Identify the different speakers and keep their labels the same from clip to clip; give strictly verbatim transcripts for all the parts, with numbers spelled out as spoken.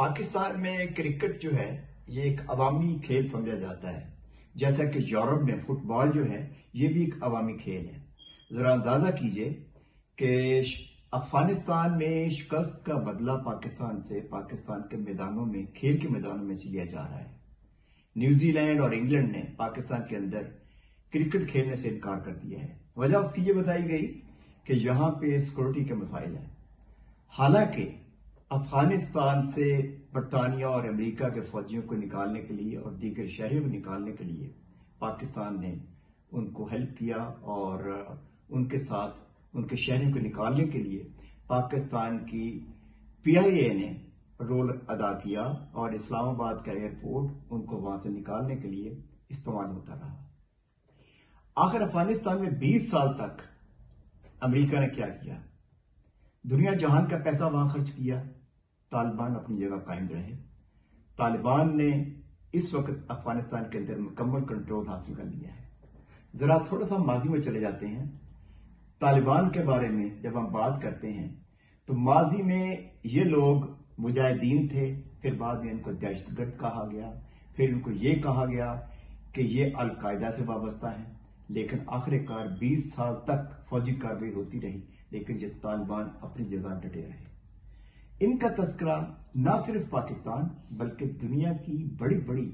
Speaker 1: پاکستان میں کرکٹ جو ہے یہ ایک عوامی کھیل سمجھا جاتا ہے، جیسا کہ یورپ میں فٹ بال جو ہے یہ بھی ایک عوامی کھیل ہے۔ ذرا اندازہ کیجئے کہ افغانستان میں شکست کا بدلہ پاکستان سے پاکستان کے میدانوں میں کھیل کے میدانوں میں سے لیا جا رہا ہے۔ نیوزی لینڈ اور انگلینڈ نے پاکستان کے اندر کرکٹ کھیلنے سے انکار کر دیا ہے۔ وجہ اس کی یہ بتائی گئی کہ یہاں پہ سیکورٹی کے مسائل ہیں، حالانکہ افغانستان سے برطانیہ اور امریکہ کے فوجیوں کو نکالنے کے لیے اور دیگر شہریوں کو نکالنے کے لیے پاکستان نے ان کو ہیلپ کیا اور ان کے ساتھ ان کے شہریوں کو نکالنے کے لیے پاکستان کی پی آئی اے نے رول ادا کیا اور اسلام آباد کا ایئرپورٹ ان کو وہاں سے نکالنے کے لیے استعمال ہوتا رہا۔ آخر افغانستان میں بیس سال تک امریکہ نے کیا کیا؟ دنیا جہان کا پیسہ وہاں خرچ کیا، طالبان اپنی جگہ قائم رہے۔ طالبان نے اس وقت افغانستان کے اندر مکمل کنٹرول حاصل کر لیا ہے۔ ذرا تھوڑا سا ماضی میں چلے جاتے ہیں۔ طالبان کے بارے میں جب ہم بات کرتے ہیں تو ماضی میں یہ لوگ مجاہدین تھے، پھر بعد میں ان کو دہشت گرد کہا گیا، پھر ان کو یہ کہا گیا کہ یہ القاعدہ سے وابستہ ہیں، لیکن آخر کار بیس سال تک فوجی کارروائی ہوتی رہی، لیکن یہ طالبان اپنی جگہ ڈٹے رہے۔ ان کا تذکرہ نہ صرف پاکستان بلکہ دنیا کی بڑی بڑی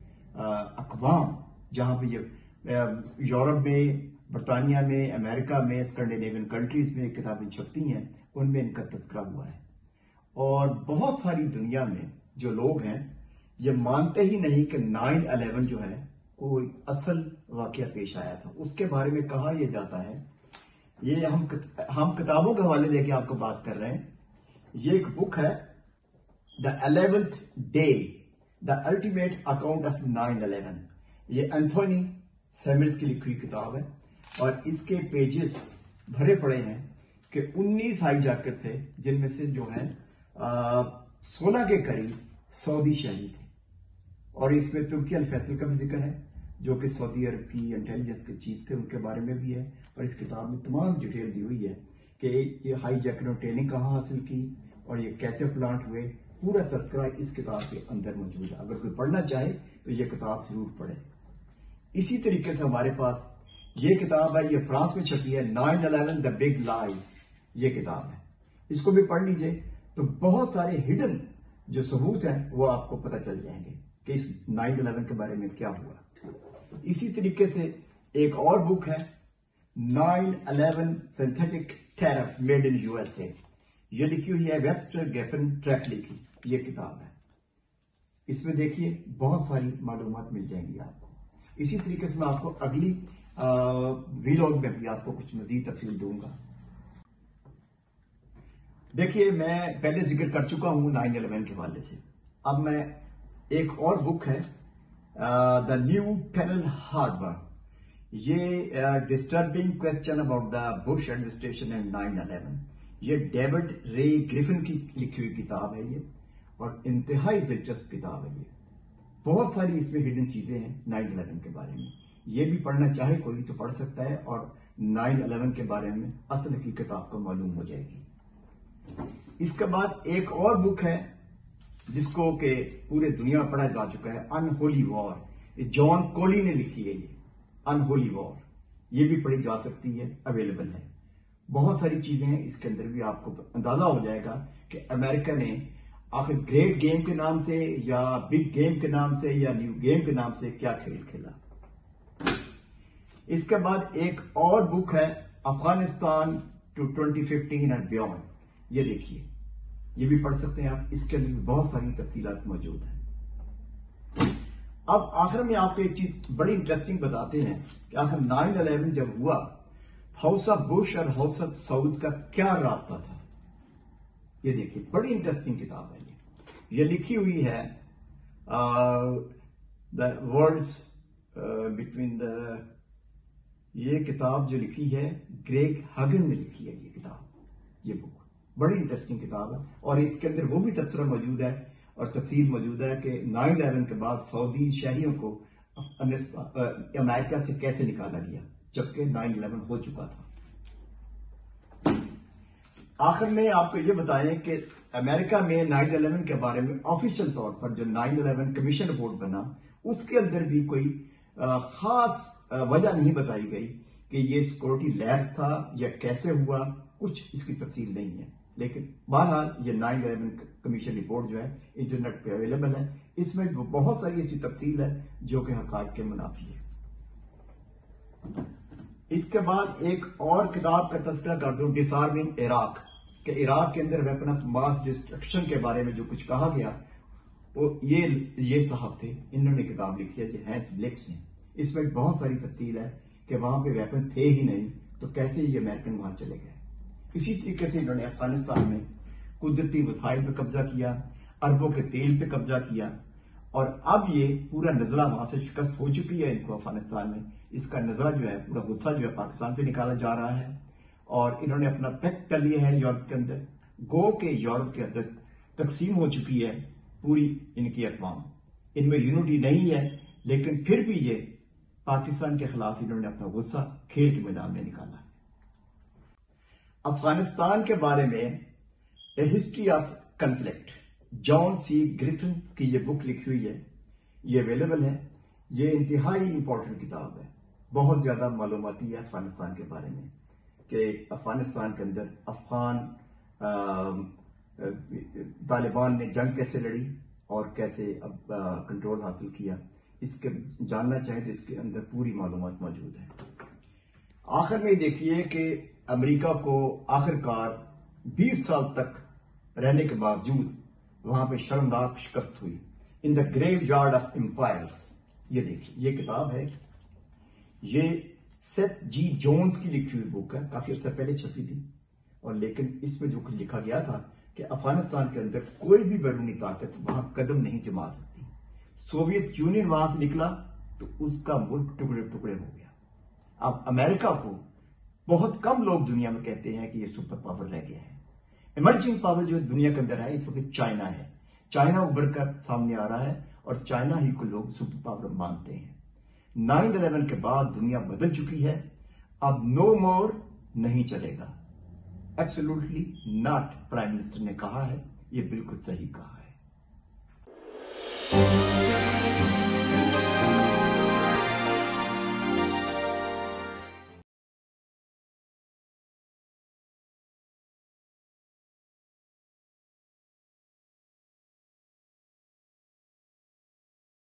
Speaker 1: اقوام، جہاں پہ یہ یورپ میں، برطانیہ میں، امریکہ میں، اسکینڈینیوین کنٹریز میں کتابیں چھپتی ہیں، ان میں ان کا تذکرہ ہوا ہے۔ اور بہت ساری دنیا میں جو لوگ ہیں یہ مانتے ہی نہیں کہ نائن الیون جو ہے کوئی اصل واقعہ پیش آیا تھا۔ اس کے بارے میں کہا یہ جاتا ہے، یہ ہم ہم کتابوں کے حوالے لے کے آپ کو بات کر رہے ہیں۔ یہ ایک بک ہے، the eleventh day, the ultimate account of nine eleven. یہ اینتھونی سیمرز کی لکھی ہوئی کتاب ہے اور اس کے پیجز بھرے پڑے ہیں کہ انیس ہائی جاکر تھے، جن میں سے جو ہے سولہ کے قریب سعودی شہری تھے، اور اس میں ترکی الفیصل کا بھی ذکر ہے جو کہ سعودی عرب کی انٹیلیجنس کے چیف تھے، ان کے بارے میں بھی ہے، اور اس کتاب میں تمام ڈیٹیل دی ہوئی ہے کہ یہ ہائی جیکروں ٹریننگ کہاں حاصل کی اور یہ کیسے پلانٹ ہوئے۔ پورا تذکرہ اس کتاب کے اندر موجود ہے، اگر کوئی پڑھنا چاہے تو یہ کتاب ضرور پڑھے۔ اسی طریقے سے ہمارے پاس یہ کتاب ہے، یہ فرانس میں چھپی ہے، نائن الیون دا بگ لائی، یہ کتاب ہے، اس کو بھی پڑھ لیجئے تو بہت سارے ہڈن جو ثبوت ہیں وہ آپ کو پتہ چل جائیں گے کہ اس نائن الیون کے بارے میں کیا ہوا۔ اسی طریقے سے ایک اور بک ہے، nine eleven synthetic terror made in U S A, یہ لکھی ہوئی ہے ویبسٹر گیفن ٹریپلی کی، یہ کتاب ہے۔ اس میں دیکھیے بہت ساری معلومات مل جائیں گی آپ کو۔ اسی طریقے سے میں آپ کو اگلی ویلاگ میں بھی آپ کو کچھ مزید تفصیل دوں گا۔ دیکھیے میں پہلے ذکر کر چکا ہوں نائن الیون کے حوالے سے، اب میں ایک اور بک ہے، دا نیو پینل ہاربر، یہ disturbing question about the Bush administration and nine eleven, یہ ڈیوڈ رے گریفن کی لکھی ہوئی کتاب ہے یہ، اور انتہائی دلچسپ کتاب ہے یہ۔ بہت ساری اس میں ہڈن چیزیں ہیں نائن الیون کے بارے میں، یہ بھی پڑھنا چاہے کوئی تو پڑھ سکتا ہے، اور نائن الیون کے بارے میں اصل حقیقت آپ کو معلوم ہو جائے گی۔ اس کے بعد ایک اور بک ہے جس کو کہ پورے دنیا پڑھا جا چکا ہے، ان ہولی وار، یہ جان کولی نے لکھی ہے، یہ ان ہولی وار، یہ بھی پڑھی جا سکتی ہے، اویلیبل ہے۔ بہت ساری چیزیں ہیں اس کے اندر بھی، آپ کو اندازہ ہو جائے گا کہ امریکہ نے آخر گریٹ گیم کے نام سے یا بگ گیم کے نام سے یا نیو گیم کے نام سے کیا کھیل کھیلا۔ اس کے بعد ایک اور بک ہے، Afghanistan to twenty fifteen and beyond, یہ دیکھیے، یہ بھی پڑھ سکتے ہیں آپ، اس کے اندر بہت ساری تفصیلات موجود ہیں۔ اب آخر میں آپ کو ایک چیز بڑی انٹرسٹنگ بتاتے ہیں کہ آخر نائن الیون جب ہوا، ہاؤس آف بش اور ہاؤس آف سعود کا کیا رابطہ تھا، یہ دیکھیے، بڑی انٹرسٹنگ کتاب ہے یہ یہ لکھی ہوئی ہے دا ورڈز بٹوین دا، یہ کتاب جو لکھی ہے گریگ ہگن نے لکھی ہے، یہ کتاب، یہ بک بڑی انٹرسٹنگ کتاب ہے، اور اس کے اندر وہ بھی تبصرہ موجود ہے اور تفصیل موجود ہے کہ نائن الیون کے بعد سعودی شہریوں کو امریکہ سے کیسے نکالا گیا جبکہ نائن الیون ہو چکا تھا۔ آخر میں آپ کو یہ بتائیں کہ امریکہ میں نائن الیون کے بارے میں آفیشل طور پر جو نائن الیون کمیشن رپورٹ بنا اس کے اندر بھی کوئی خاص وجہ نہیں بتائی گئی کہ یہ سیکورٹی لیپس تھا یا کیسے ہوا، کچھ اس کی تفصیل نہیں ہے. لیکن بہرحال یہ نائن الیون کمیشن رپورٹ جو ہے انٹرنیٹ پہ اویلیبل ہے، اس میں بہت ساری ایسی تفصیل ہے جو کہ حقائق کے منافی ہے. اس کے بعد ایک اور کتاب کا تذکرہ کر دوں، ڈس آرمنگ عراق، کہ عراق کے اندر ویپن آف ماس ڈسٹرکشن کے بارے میں جو کچھ کہا گیا وہ یہ یہ صاحب تھے، انہوں نے کتاب لکھی ہے جی ہینس بلیکس نے. اس میں بہت ساری تفصیل ہے کہ وہاں پہ ویپن تھے ہی نہیں تو کیسے یہ امریکن وہاں چلے گئے. اسی طریقے سے انہوں نے افغانستان میں قدرتی وسائل پہ قبضہ کیا، اربوں کے تیل پہ قبضہ کیا، اور اب یہ پورا نزلہ وہاں سے شکست ہو چکی ہے ان کو افغانستان میں. اس کا نزلہ جو ہے پورا غصہ جو ہے پاکستان پہ نکالا جا رہا ہے، اور انہوں نے اپنا پیکٹ کر لیا ہے یورپ کے اندر. گو کہ یورپ کے اندر تقسیم ہو چکی ہے پوری ان کی اقوام، ان میں یونٹی نہیں ہے، لیکن پھر بھی یہ پاکستان کے خلاف انہوں نے اپنا غصہ کھیل کے میدان میں نکالا. افغانستان کے بارے میں a history of conflict, John C Griffin کی یہ بک لکھی ہوئی ہے، یہ اویلیبل ہے. یہ انتہائی امپورٹنٹ کتاب ہے، بہت زیادہ معلوماتی ہے افغانستان کے بارے میں، کہ افغانستان کے اندر افغان طالبان نے جنگ کیسے لڑی اور کیسے اب کنٹرول حاصل کیا. اس کے جاننا چاہیں تو اس کے اندر پوری معلومات موجود ہے. آخر میں دیکھیے کہ امریکہ کو آخر کار بیس سال تک رہنے کے باوجود وہاں پہ شرمناک شکست ہوئی. In the graveyard of empires, یہ دیکھیے یہ کتاب ہے، یہ سیتھ جی جونز کی لکھی ہوئی بک ہے، کافی عرصہ پہلے چھپی تھی، اور لیکن اس میں جو کچھ لکھا گیا تھا کہ افغانستان کے اندر کوئی بھی بیرونی طاقت وہاں قدم نہیں جما سکتی. سوویت یونین وہاں سے نکلا تو اس کا ملک ٹکڑے ٹکڑے ہو گیا. اب امریکہ کو بہت کم لوگ دنیا میں کہتے ہیں کہ یہ سپر پاور رہ گیا ہے. ایمرجنگ پاور جو دنیا کے اندر ہے اس وقت چائنا ہے. چائنا ابھر کر سامنے آ رہا ہے اور چائنا ہی کو لوگ سپر پاور مانتے ہیں. نائن الیون کے بعد دنیا بدل چکی ہے، اب نو مور نہیں چلے گا. ایبسولوٹلی ناٹ، پرائم منسٹر نے کہا ہے، یہ بالکل صحیح کہا ہے.